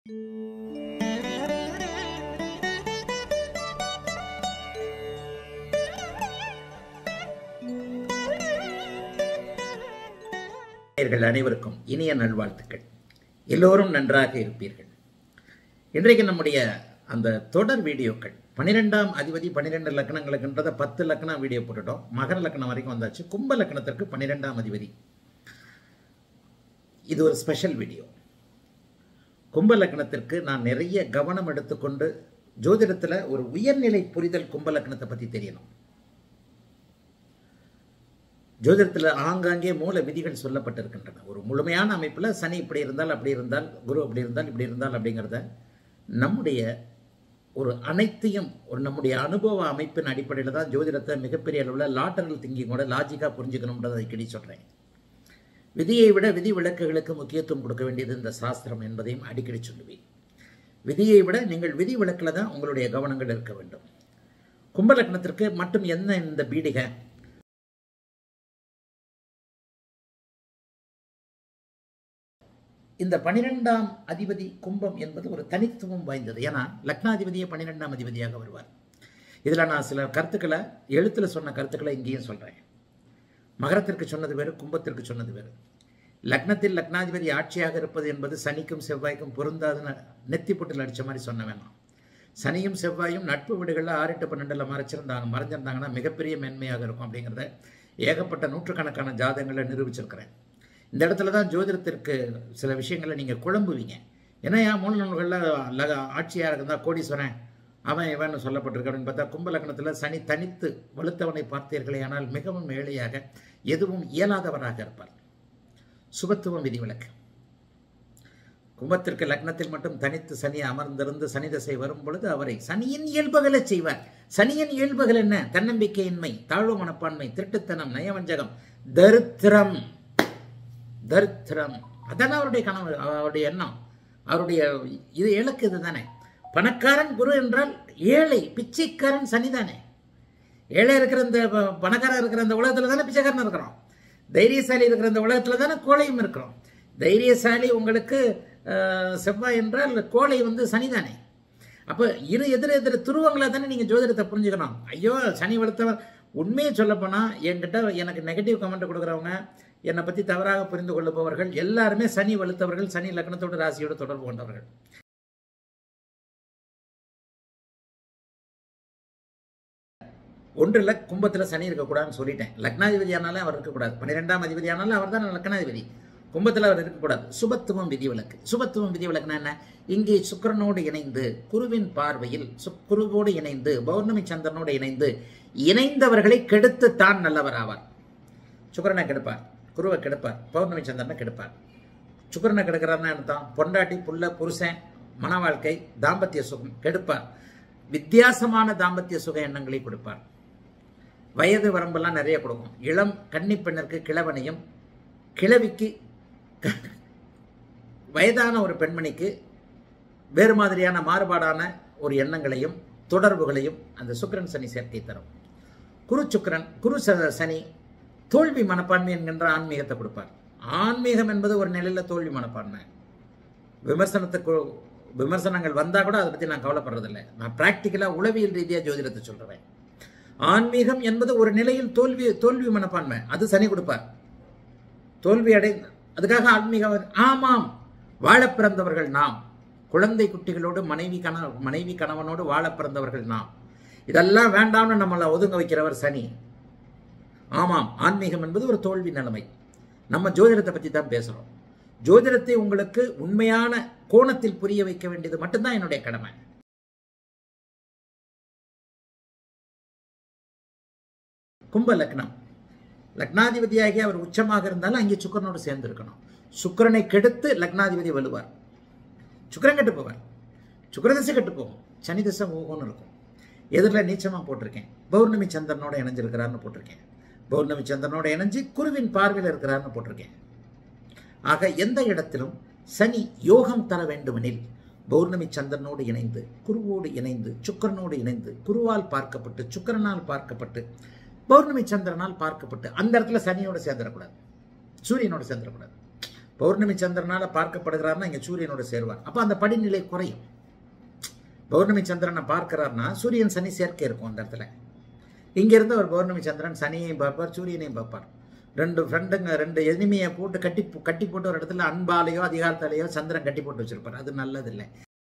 அனைவருக்கும் இனிய நல்வாழ்த்துக்கள். எல்லோரும் நன்றாக இருப்பீர்கள். இன்றைக்கு நம்முடைய அந்த தொடர் வீடியோக்கள் 12ஆம் அதிபதி 12 லக்னங்களுக்குன்றத 10 லக்னம் வீடியோ போட்டுட்டோம். மகர லக்னம் வரைக்கும் வந்தாச்சு. கும்ப லக்னத்திற்கு 12ஆம் அதிபதி. இது ஒரு ஸ்பெஷல் வீடியோ. கும்ப லக்னத்திற்கு நான் நிறைய கவனம் எடுத்துக்கொண்டு ஜோதிடத்தில் ஒரு உயர்நிலை புரிதல் கும்ப லக்னத்தை பற்றி தெரியணும். ஜோதிடத்தில் ஆங்காங்கே மூல விதிகள் சொல்லப்பட்டிருக்கின்றன. ஒரு முழுமையான அமைப்பில் சனி இப்படி இருந்தால் அப்படி இருந்தால், குரு அப்படி இருந்தால் இப்படி இருந்தால் அப்படிங்கிறத நம்முடைய ஒரு அனைத்தையும் ஒரு நம்முடைய அனுபவ அமைப்பின் அடிப்படையில் தான் ஜோதிடத்தை மிகப்பெரிய அளவில் லாட்டரல் திங்கிங்கோட லாஜிக்காக புரிஞ்சுக்கணும்ன்றதை அடிக்கடி சொல்கிறேன். விதியை விட விதி விளக்குகளுக்கு முக்கியத்துவம் கொடுக்க வேண்டியது இந்த சாஸ்திரம் என்பதையும் அடிக்கடி சொல்லுவேன். விதியை விட நீங்கள் விதி விளக்கில் தான் உங்களுடைய கவனங்கள் இருக்க வேண்டும். கும்பலக்னத்திற்கு மட்டும் என்ன இந்த பீடிகை? இந்த 12ஆம் அதிபதி கும்பம் என்பது ஒரு தனித்துவம் வாய்ந்தது. ஏன்னா லக்னாதிபதியே 12ஆம் அதிபதியாக வருவார். இதில் நான் சில கருத்துக்களை எழுத்தில் சொன்ன கருத்துக்களை இங்கேயும் சொல்கிறேன். மகரத்திற்கு சொன்னது வேறு, கும்பத்திற்கு சொன்னது வேறு. லக்னத்தில் லக்னாதிபதி ஆட்சியாக இருப்பது என்பது சனிக்கும் செவ்வாய்க்கும் பொருந்தாதுன்னு நெத்தி புட்டில் அடித்த மாதிரி சொன்ன வேணாம். சனியும் செவ்வாயும் நட்பு வீடுகளில் 6, 8, 12 மறைஞ்சிருந்தாங்கன்னா மிகப்பெரிய மேன்மையாக இருக்கும் அப்படிங்கிறத ஏகப்பட்ட நூற்றுக்கணக்கான ஜாதகங்களை நிரூபிச்சிருக்கிறேன். இந்த இடத்துல தான் ஜோதிடத்திற்கு சில விஷயங்களை நீங்கள் குழம்புவீங்க. ஏன்னா என் மூல நூல்களில் ஆட்சியாக இருந்தால் கோடீஸ்வரன் அவன் இவன் சொல்லப்பட்டிருக்கு அப்படின்னு பார்த்தா கும்ப லக்னத்தில் சனி தனித்து வலுத்தவனை பார்த்தீர்களே ஆனால் மிகவும் ஏழையாக எதுவும் இயலாதவராக இருப்பார். சுபத்துவம் விதிவிலக்கு. கும்பத்திற்கு லக்னத்தில் மட்டும் தனித்து சனி அமர்ந்திருந்து சனி தசை வரும் பொழுது அவரை சனியின் இயல்புகளை செய்வார். சனியின் இயல்புகள் என்ன? தன்னம்பிக்கையின்மை, தாழ்வு மனப்பான்மை, திருட்டுத்தனம், நயவஞ்சகம், தரித்திரம். அதான அவருடைய கனவு, அவருடைய எண்ணம், அவருடைய இது இலக்கு இது தானே. பணக்காரன் குரு என்றால் ஏழை பிச்சைக்காரன் சனிதானே. ஏழை இருக்கிற இந்த பணக்காரன் இருக்கிற இந்த உலகத்துல தானே பிச்சைக்காரன் இருக்கிறோம். தைரியசாலி இருக்கிற இந்த உலகத்துல தானே கோழையும் இருக்கிறோம். தைரியசாலி உங்களுக்கு செவ்வாய் என்றால் கோழை சனிதானே. அப்போ எதிர் துருவங்களை தானே நீங்க ஜோதிடத்தை புரிஞ்சுக்கணும். ஐயோ சனி வளர்த்தவன் உண்மையை சொல்லப்போனா என்கிட்ட எனக்கு நெகட்டிவ் கமெண்ட் கொடுக்குறவங்க, என்னை பற்றி தவறாக புரிந்து கொள்ளுபவர்கள் எல்லாருமே சனி வலுத்தவர்கள், சனி லக்னத்தோடு ராசியோடு தொடர்பு கொண்டவர்கள். ஒன்றில் கும்பத்தில் சனி இருக்கக்கூடாதுன்னு சொல்லிட்டேன். லக்னாதிபதியானாலும் அவர் இருக்கக்கூடாது. 12ஆம் அதிபதியானாலும் அவர் தான் லக்னாதிபதி. கும்பத்தில் அவர் இருக்கக்கூடாது. சுபத்துவம் விதிவிலக்கு. சுபத்துவம் விதிவிலக்குன்னா என்ன? இங்கே சுக்கிரனோடு இணைந்து குருவின் பார்வையில் குருவோடு இணைந்து பௌர்ணமி சந்திரனோடு இணைந்தவர்களை கெடுத்து தான் நல்லவர் ஆவார். சுக்கிரனை கெடுப்பார், குருவை கெடுப்பார், பௌர்ணமி சந்திரனை கெடுப்பார். சுக்கிரனை கெடுக்கிறாருன்னா அர்த்தம் பொண்டாட்டி, புள்ள, புருஷன், மன வாழ்க்கை, தாம்பத்திய சுகம் கெடுப்பார். வித்தியாசமான தாம்பத்திய சுக எண்ணங்களை கொடுப்பார். வயது வரம்பெல்லாம் நிறைய கொடுக்கும். இளம் கன்னி பெண்ணிற்கு கிழவனையும், கிழவிக்கு வயதான ஒரு பெண்மணிக்கு வேறு மாதிரியான மாறுபாடான ஒரு எண்ணங்களையும் தொடர்புகளையும் அந்த சுக்கிரன் சனி சேர்க்கை தரும். குரு சனி தோல்வி மனப்பான்மை என்கின்ற ஆன்மீகத்தை கொடுப்பார். ஆன்மீகம் என்பது ஒரு நிலையில் தோல்வி மனப்பான்மை. விமர்சனங்கள் வந்தால் கூட அதை பற்றி நான் கவலைப்படுறதில்லை. நான் பிராக்டிக்கலாக உளவியல் ரீதியாக ஜோதிடத்தை சொல்கிறேன். ஆன்மீகம் என்பது ஒரு நிலையில் தோல்வி மனப்பான்மை, அது சனி கொடுப்பார். தோல்வி அதுக்காக ஆன்மீகம். ஆமாம், வாழ பிறந்தவர்கள் நாம், குழந்தை குட்டிகளோடு மனைவி கணவனோடு வாழ பிறந்தவர்கள் நாம். இதெல்லாம் வேண்டாம்னு நம்மளை ஒதுங்க வைக்கிறவர் சனி. ஆமாம், ஆன்மீகம் என்பது ஒரு தோல்வி நிலைமை. நம்ம ஜோதிடத்தை பற்றி தான் பேசுகிறோம். ஜோதிடத்தை உங்களுக்கு உண்மையான கோணத்தில் புரிய வைக்க வேண்டியது மட்டும்தான் என்னுடைய கடமை. கும்ப லக்னம் லக்னாதிபதியாகி அவர் உச்சமாக இருந்தாலும் அங்கே சுக்கிரனோடு சேர்ந்து இருக்கணும். சுக்கிரனை கெடுத்து லக்னாதிபதி வலுவார். சுக்கிரன் கெட்டு போவார், சுக்கிரதசை கெட்டு போகும், சனி தசை ஓகோன்னு இருக்கும். எதிரில் நீச்சமாக போட்டிருக்கேன், பௌர்ணமி சந்திரனோட இணைஞ்சிருக்கிறார்னு போட்டிருக்கேன். பௌர்ணமி சந்திரனோட இணைஞ்சு குருவின் பார்வையில் இருக்கிறார்னு போட்டிருக்கேன். ஆக எந்த இடத்திலும் சனி யோகம் தர வேண்டுமெனில் பௌர்ணமி சந்திரனோடு இணைந்து குருவோடு இணைந்து சுக்கிரனோடு இணைந்து குருவால் பார்க்கப்பட்டு சுக்கிரனால் பார்க்கப்பட்டு பௌர்ணமி சந்திரனால் பார்க்கப்பட்டு அந்த இடத்துல சனியோடு சேர்ந்துடக்கூடாது, சூரியனோடு சேர்ந்துடக்கூடாது. பௌர்ணமி சந்திரனால பார்க்கப்படுகிறார்னா இங்க சூரியனோட சேருவார். அப்ப அந்த படிநிலை குறையும். பௌர்ணமி சந்திரனை பார்க்கிறார்னா சூரியன் சனி சேர்க்கை இருக்கும் அந்த இடத்துல. இங்க இருந்து ஒரு பௌர்ணமி சந்திரன் சனியையும் பார்ப்பார், சூரியனையும் பார்ப்பார். ரெண்டு ஃப்ரெண்டுங்க, ரெண்டு எனிமையை போட்டு கட்டி போட்டு ஒரு இடத்துல அன்பாலேயோ அதிகாரத்தாலேயோ சந்திரன் கட்டி போட்டு வச்சிருப்பார். அது நல்லதில்லை.